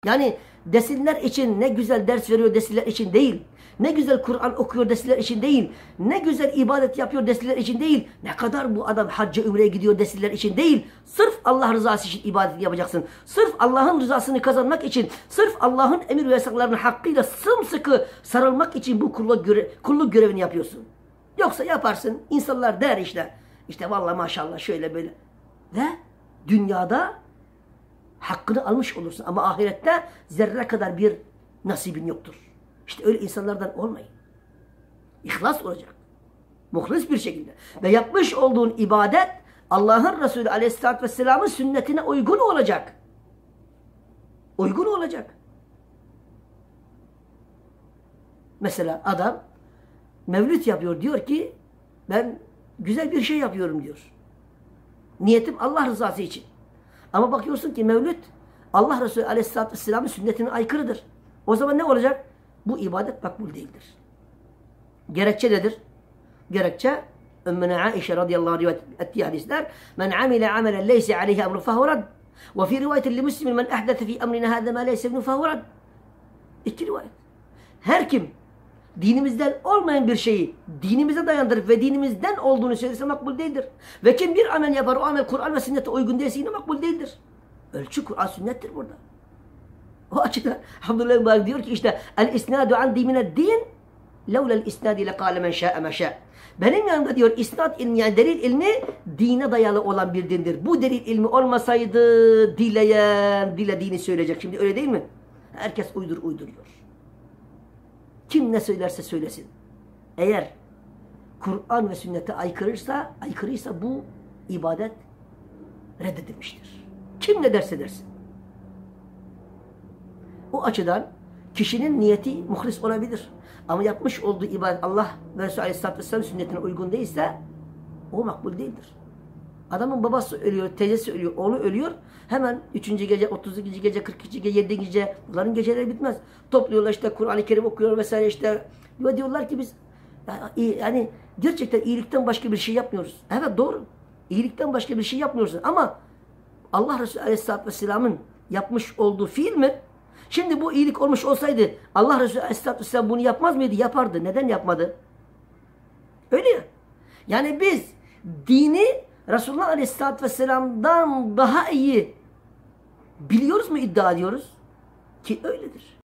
Yani desinler için ne güzel ders veriyor desinler için değil. Ne güzel Kur'an okuyor desinler için değil. Ne güzel ibadet yapıyor desinler için değil. Ne kadar bu adam hacca ümreye gidiyor desinler için değil. Sırf Allah rızası için ibadet yapacaksın. Sırf Allah'ın rızasını kazanmak için, sırf Allah'ın emir ve yasaklarını hakkıyla sımsıkı sarılmak için bu kulluk görevini yapıyorsun. Yoksa yaparsın, insanlar der işte vallahi maşallah şöyle böyle. Ve dünyada hakkını almış olursun. Ama ahirette zerre kadar bir nasibin yoktur. İşte öyle insanlardan olmayın. İhlas olacak. Muhlis bir şekilde. Ve yapmış olduğun ibadet Allah'ın Resulü Aleyhisselatü Vesselam'ın sünnetine uygun olacak. Uygun olacak. Mesela adam mevlüt yapıyor. Diyor ki ben güzel bir şey yapıyorum diyor. Niyetim Allah rızası için. Ama bakıyorsun ki mevlüt Allah Resulü Aleyhisselatü Vesselam'ın sünnetine aykırıdır. O zaman ne olacak? Bu ibadet makbul değildir. Gerekçe nedir? Gerekçe Ümmüne Aişe radıyallahu anh rivayet ettiği hadisler men amile amelen leyse aleyhi emru fehu rad ve fi rivayetin li muslimin men ehdete fi emrina hâze ma leyse emru fehu rad. İki rivayet. Her kim dinimizden olmayan bir şeyi dinimize dayandırıp ve dinimizden olduğunu söylerse makbul değildir. Ve kim bir amel yapar, o amel Kur'an ve sünnete uygun değilse yine makbul değildir. Ölçü Kur'an sünnettir burada. O açıdan Abdülhamid diyor ki işte el-isnadu andi mined-din levlel isnadi lekâle men şâ'e me şâ'. Benim yanımda diyor isnad ilmi yani delil ilmi dine dayalı olan bir dindir. Bu delil ilmi olmasaydı dileyen dilediğini söyleyecek. Şimdi öyle değil mi? Herkes uyduruyor. Kim ne söylerse söylesin. Eğer Kur'an ve sünnete aykırıysa bu ibadet reddedilmiştir. Kim ne derse dersin. O açıdan kişinin niyeti muhlis olabilir. Ama yapmış olduğu ibadet Allah ve Resulü Aleyhisselatü Vesselam sünnetine uygun değilse o makbul değildir. Adamın babası ölüyor, teyzesi ölüyor, oğlu ölüyor. Hemen 3. gece, 32. gece, 42. gece, 7. gece bunların geceleri bitmez. Topluyorlar işte Kur'an-ı Kerim okuyor vesaire işte. Ve diyorlar ki biz yani gerçekten iyilikten başka bir şey yapmıyoruz. Evet doğru. İyilikten başka bir şey yapmıyoruz. Ama Allah Resulü Aleyhisselatü Vesselam'ın yapmış olduğu fiil mi? Şimdi bu iyilik olmuş olsaydı Allah Resulü Aleyhisselatü Vesselam bunu yapmaz mıydı? Yapardı. Neden yapmadı? Öyle ya. Yani biz dini Resulullah Aleyhisselatü Vesselam'dan daha iyi biliyoruz mu iddia ediyoruz? Ki öyledir.